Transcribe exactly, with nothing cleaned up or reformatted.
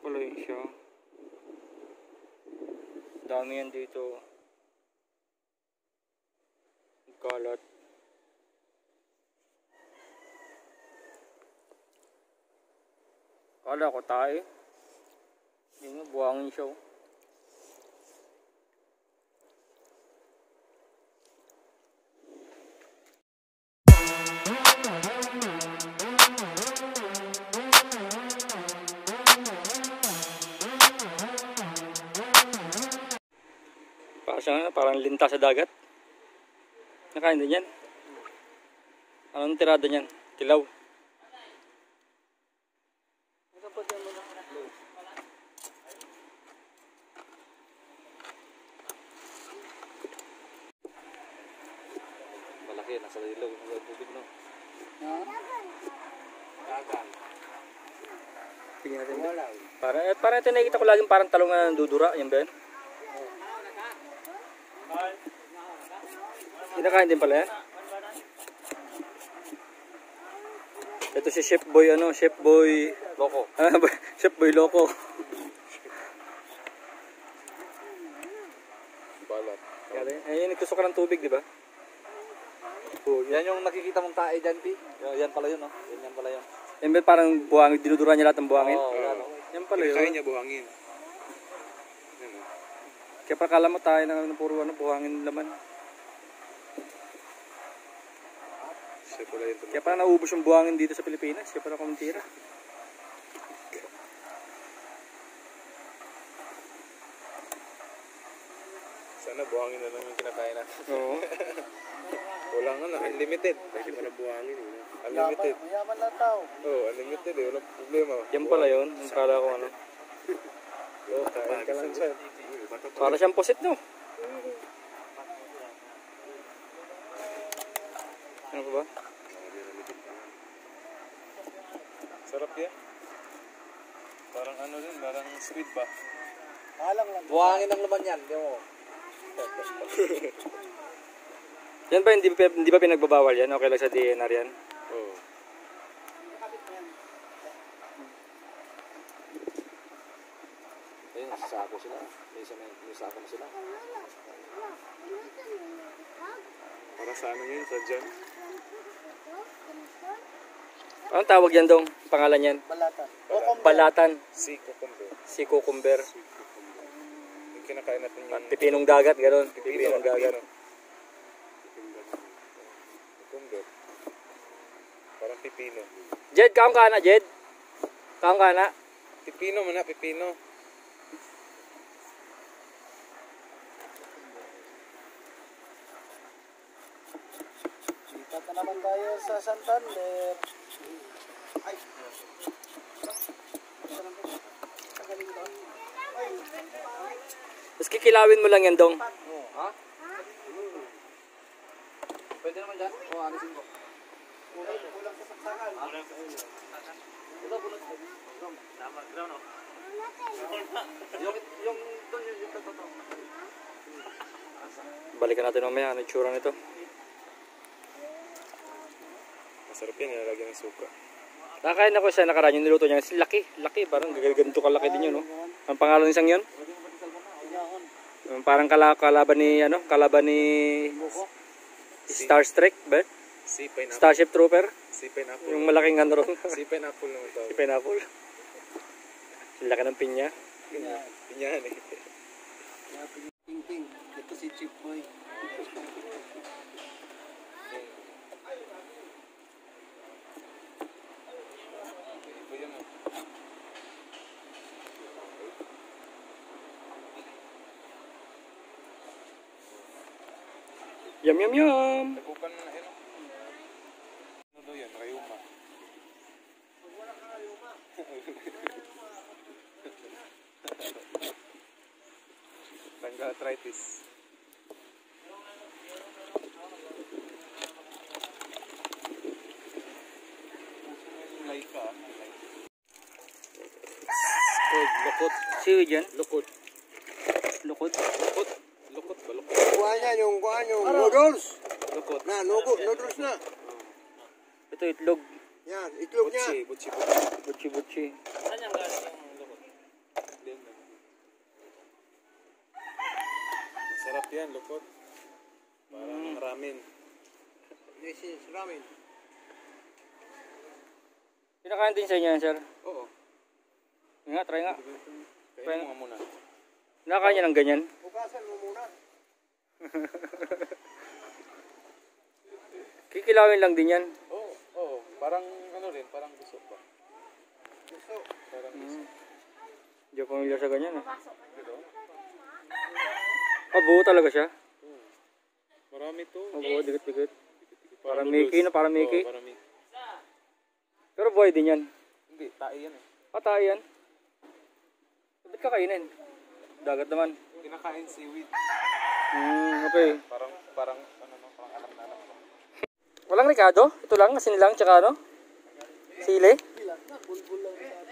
pala yun siya. Dami yan dito. Kalat. Kala ko tayo. Hindi nga, buhangin siya. Parang, parang linta sa dagat. Nakain din yan. Anong tirada niyan? Tilaw. Malaki, nasa ilaw yung tubig, no? Dagan. Tingnan natin. Para, eh, parang ito nakikita ko laging parang talong na nandudura. Yan ba yan? Kinakain din pala yan. Ito si Chef Boy, ano, Chef Boy Loco. Chef Boy Loco. Balat. Ayun, nagtusok ka ng tubig, di ba? Oh, yan yung nakikita mong tae dyan, Pi. Yan pala yun, no? Yan, yan pala yun. Yan ba parang buhangin, dinudura niya lahat ng buhangin? Oo, oh, yan, no? Yan pala yun. Kaya niya buhangin. Yan, no? Kaya pa kala mo tayo na puro ano, buhangin laman. Kaya parang naubos yung buhangin dito sa Pilipinas. Kaya parang kumentira. Sana buhangin na lang yung kinakain natin. Oo. Walang ano, unlimited. Kasi wala buhangin. Unlimited. Mayaman lang tao. Oo, oh, unlimited eh. Walang problema. Yan pala yun. Ang kala ko ano. Oo, kain ka lang siya. Para siyang posit, no? Ano pa ba? Sarap yan. Parang ano din, parang sweet ba? Alang lang. Buhangin ang laman yan, di mo. Yan ba, hindi, hindi ba pinagbabawal yan? Okay lang sa D N R yan? Oo. Ayun, sasako sila. May isa may, may sako na sila. Para sa ano yun, sa dyan? Anong tawag yan dong? Pangalan yan? Balatan. Balatan. Si cucumber. Si cucumber. Yung kinakain natin yung... Pipinong dagat, gano'n. Pipinong dagat. Cucumber. Parang pipino. Jed, kaong ka na, Jed? Kaong ka na? Pipino man na, pipino. Dito na naman tayo sa Santander. Ay. Tapos kikilawin mo lang yan, dong. Oh, ha? Pwede naman dyan? O, alisin ko. Kulang sa saksakan. Ito, bulat. Tama, ground, no? Yung, yung, doon, yung, yung, ito, ito. Balikan natin mamaya. Ano yung tsura nito? Masarap yan, nilagyan ng suka. Nakakain ako sa nakaraan yung niluto niya. Laki, laki. Parang ganito kalaki din yun, no? Ang pangalan ng isang yun? Parang kala kalaban ni, ano? Kalaban ni Star Trek, ba? Si pineapple. Starship Trooper? Si pineapple. Yung malaking ano ron. Si pineapple naman tawag. Si pineapple. Laki ng pinya. Pinyahan eh. Ting ting. Ito si Chip Boy. Yum, yum, yum! Tagupan na yun. Ano daw yan? Rayuma. Tangga-arthritis. Laika. Squid, lukot. Seaweed yan? Lukot. Lukot. Lukot. Lukot ba? Lukot. Kuha niya yung kuha yung noodles. Lukot. Na, nugo, noodles na. Ito itlog. Yan, itlog niya. Butchi. Butchi. Butchi. Butchi, butchi. Saan yung galing yung lukot? yan, lukot. Parang ramen. This is ramen. Pinakain din sa inyo yan, sir. Oo. Nga, try nga. Kaya mo nga muna. Nakakain niya ng ganyan. Hugasan mo muna. Kikilawin lang din yan. Oo, oo. Parang ano rin, parang gusto ba? Gusto. Parang gusto. Hmm. Hindi ako familiar sa ganyan. Eh. Ah, buo talaga siya. Hmm. Marami to. Oh, buo, dikit-dikit. Parang noodles. Mickey na, parang Mickey. Oo, parang Mickey. Pero buhay din yan. Hindi, tae yan eh. Patay yan. Ba't kakainin? Dagat naman. Kinakain seaweed. Hmm, okay. Parang, parang, ano no, parang alam na alam ko. Walang Ricardo? Ito lang, asin lang, tsaka ano? Sili? Bulbul lang.